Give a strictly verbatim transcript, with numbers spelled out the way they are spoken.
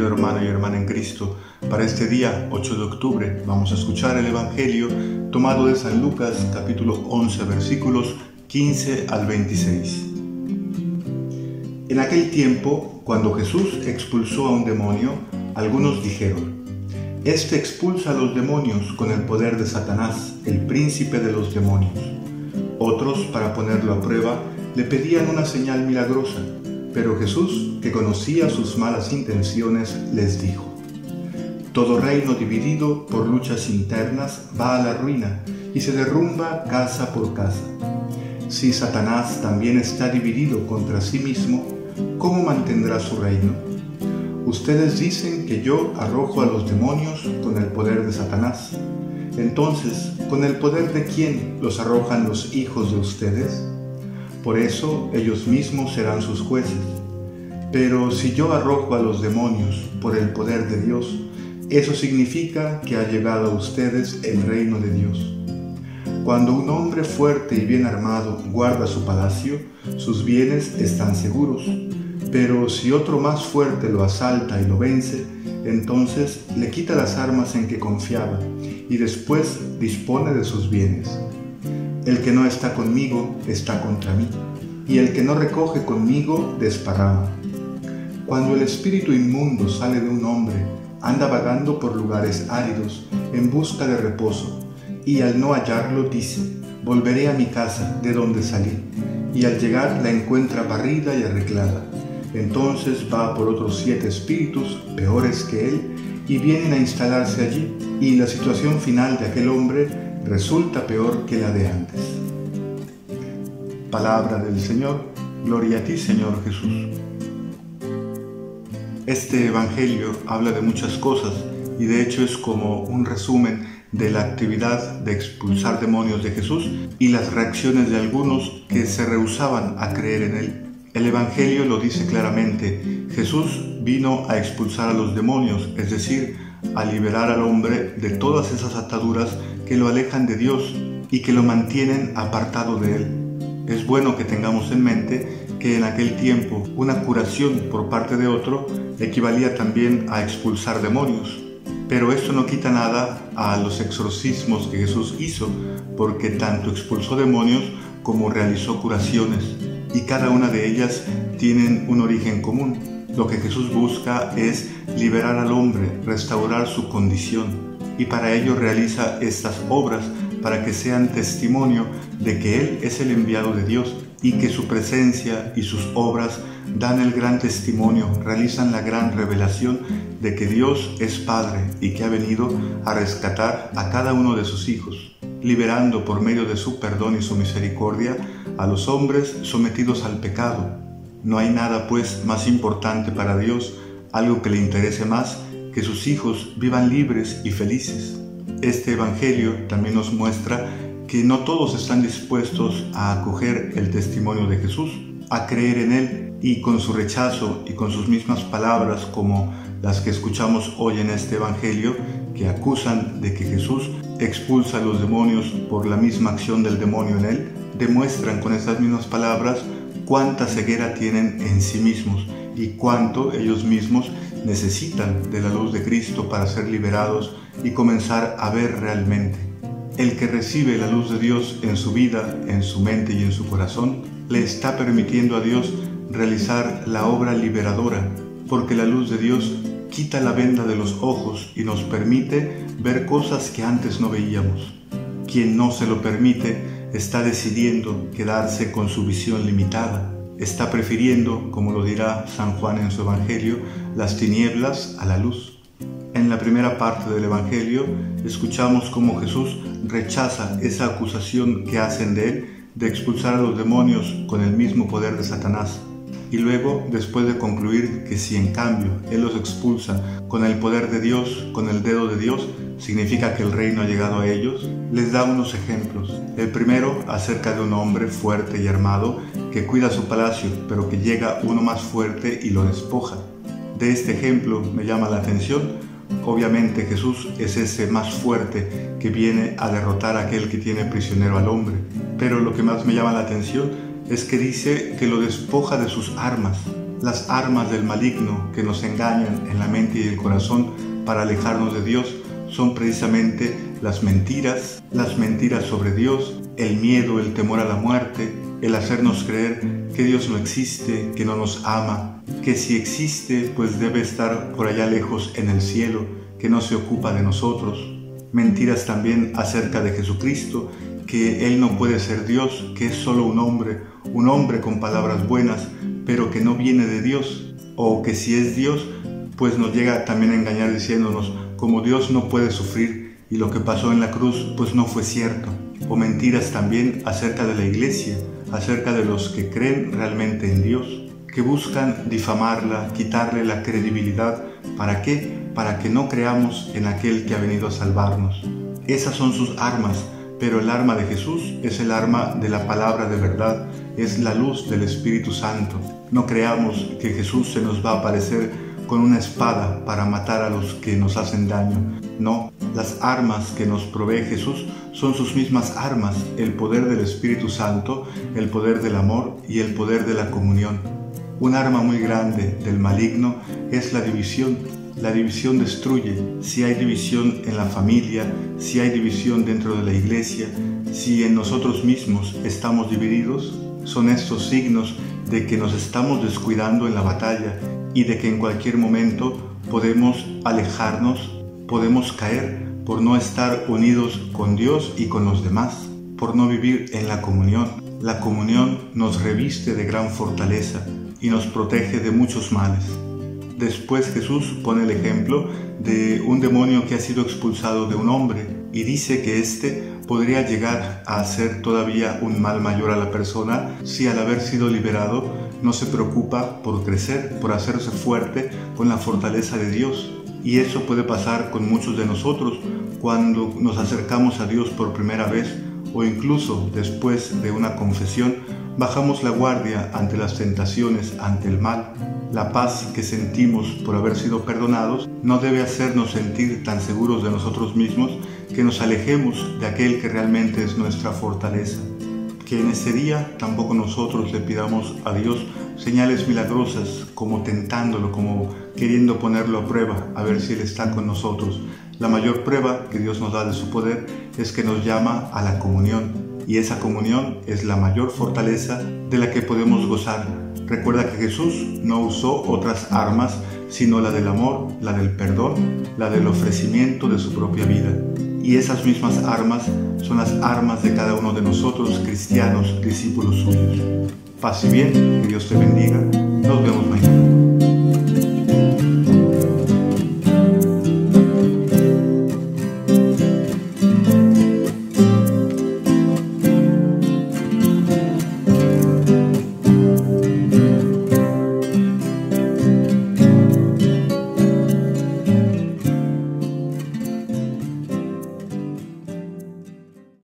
querido hermano y hermana en Cristo. Para este día, ocho de octubre, vamos a escuchar el Evangelio tomado de San Lucas, capítulo once, versículos quince al veintiséis. En aquel tiempo, cuando Jesús expulsó a un demonio, algunos dijeron: Este expulsa a los demonios con el poder de Satanás, el príncipe de los demonios. Otros, para ponerlo a prueba, le pedían una señal milagrosa, pero Jesús, que conocía sus malas intenciones, les dijo: Todo reino dividido por luchas internas va a la ruina y se derrumba casa por casa. Si Satanás también está dividido contra sí mismo, ¿cómo mantendrá su reino? Ustedes dicen que yo arrojo a los demonios con el poder de Satanás. Entonces, ¿con el poder de quién los arrojan los hijos de ustedes? Por eso ellos mismos serán sus jueces. Pero si yo arrojo a los demonios por el poder de Dios, eso significa que ha llegado a ustedes el reino de Dios. Cuando un hombre fuerte y bien armado guarda su palacio, sus bienes están seguros. Pero si otro más fuerte lo asalta y lo vence, entonces le quita las armas en que confiaba y después dispone de sus bienes. El que no está conmigo está contra mí, y el que no recoge conmigo desparrama. Cuando el espíritu inmundo sale de un hombre, anda vagando por lugares áridos en busca de reposo, y al no hallarlo dice: Volveré a mi casa de donde salí, y al llegar la encuentra barrida y arreglada. Entonces va por otros siete espíritus peores que él y vienen a instalarse allí, y la situación final de aquel hombre resulta peor que la de antes. Palabra del Señor. Gloria a ti, Señor Jesús. Este Evangelio habla de muchas cosas y de hecho es como un resumen de la actividad de expulsar demonios de Jesús y las reacciones de algunos que se rehusaban a creer en él. El Evangelio lo dice claramente: Jesús vino a expulsar a los demonios, es decir, a liberar al hombre de todas esas ataduras que lo alejan de Dios y que lo mantienen apartado de Él. Es bueno que tengamos en mente que en aquel tiempo una curación por parte de otro equivalía también a expulsar demonios. Pero esto no quita nada a los exorcismos que Jesús hizo, porque tanto expulsó demonios como realizó curaciones, y cada una de ellas tienen un origen común. Lo que Jesús busca es liberar al hombre, restaurar su condición, y para ello realiza estas obras para que sean testimonio de que Él es el enviado de Dios y que su presencia y sus obras dan el gran testimonio, realizan la gran revelación de que Dios es Padre y que ha venido a rescatar a cada uno de sus hijos, liberando por medio de su perdón y su misericordia a los hombres sometidos al pecado. No hay nada, pues, más importante para Dios, algo que le interese más, que sus hijos vivan libres y felices. Este Evangelio también nos muestra que no todos están dispuestos a acoger el testimonio de Jesús, a creer en Él, y con su rechazo y con sus mismas palabras como las que escuchamos hoy en este Evangelio, que acusan de que Jesús expulsa a los demonios por la misma acción del demonio en Él, demuestran con estas mismas palabras cuánta ceguera tienen en sí mismos y cuánto ellos mismos necesitan de la luz de Cristo para ser liberados y comenzar a ver realmente. El que recibe la luz de Dios en su vida, en su mente y en su corazón, le está permitiendo a Dios realizar la obra liberadora, porque la luz de Dios quita la venda de los ojos y nos permite ver cosas que antes no veíamos. Quien no se lo permite está decidiendo quedarse con su visión limitada, está prefiriendo, como lo dirá San Juan en su Evangelio, las tinieblas a la luz. En la primera parte del Evangelio escuchamos cómo Jesús rechaza esa acusación que hacen de Él de expulsar a los demonios con el mismo poder de Satanás. Y luego, después de concluir que si en cambio Él los expulsa con el poder de Dios, con el dedo de Dios, significa que el reino ha llegado a ellos, les da unos ejemplos. El primero acerca de un hombre fuerte y armado que cuida su palacio, pero que llega uno más fuerte y lo despoja. De este ejemplo me llama la atención. Obviamente Jesús es ese más fuerte que viene a derrotar a aquel que tiene prisionero al hombre. Pero lo que más me llama la atención es que dice que lo despoja de sus armas. Las armas del maligno que nos engañan en la mente y el corazón para alejarnos de Dios son precisamente las mentiras, las mentiras sobre Dios, el miedo, el temor a la muerte, el hacernos creer que Dios no existe, que no nos ama, que si existe pues debe estar por allá lejos en el cielo, que no se ocupa de nosotros. Mentiras también acerca de Jesucristo, que Él no puede ser Dios, que es solo un hombre, un hombre con palabras buenas, pero que no viene de Dios, o que si es Dios, pues nos llega también a engañar diciéndonos, como Dios no puede sufrir y lo que pasó en la cruz pues no fue cierto. O mentiras también acerca de la iglesia, acerca de los que creen realmente en Dios, que buscan difamarla, quitarle la credibilidad. ¿Para qué? Para que no creamos en aquel que ha venido a salvarnos. Esas son sus armas, pero el arma de Jesús es el arma de la palabra de verdad, es la luz del Espíritu Santo. No creamos que Jesús se nos va a aparecer con una espada para matar a los que nos hacen daño. No, las armas que nos provee Jesús son sus mismas armas, el poder del Espíritu Santo, el poder del amor y el poder de la comunión. Un arma muy grande del maligno es la división. La división destruye. Si hay división en la familia, si hay división dentro de la iglesia, si en nosotros mismos estamos divididos, son estos signos de que nos estamos descuidando en la batalla y de que en cualquier momento podemos alejarnos, podemos caer por no estar unidos con Dios y con los demás, por no vivir en la comunión. La comunión nos reviste de gran fortaleza y nos protege de muchos males. Después Jesús pone el ejemplo de un demonio que ha sido expulsado de un hombre y dice que éste podría llegar a hacer todavía un mal mayor a la persona si al haber sido liberado no se preocupa por crecer, por hacerse fuerte con la fortaleza de Dios. Y eso puede pasar con muchos de nosotros cuando nos acercamos a Dios por primera vez o incluso después de una confesión, bajamos la guardia ante las tentaciones, ante el mal. La paz que sentimos por haber sido perdonados no debe hacernos sentir tan seguros de nosotros mismos que nos alejemos de aquel que realmente es nuestra fortaleza. Que en ese día tampoco nosotros le pidamos a Dios señales milagrosas, como tentándolo, como queriendo ponerlo a prueba, a ver si Él está con nosotros. La mayor prueba que Dios nos da de su poder es que nos llama a la comunión, y esa comunión es la mayor fortaleza de la que podemos gozar. Recuerda que Jesús no usó otras armas, sino la del amor, la del perdón, la del ofrecimiento de su propia vida. Y esas mismas armas son las armas de cada uno de nosotros, cristianos, discípulos suyos. Paz y bien, que Dios te bendiga. Nos vemos mañana.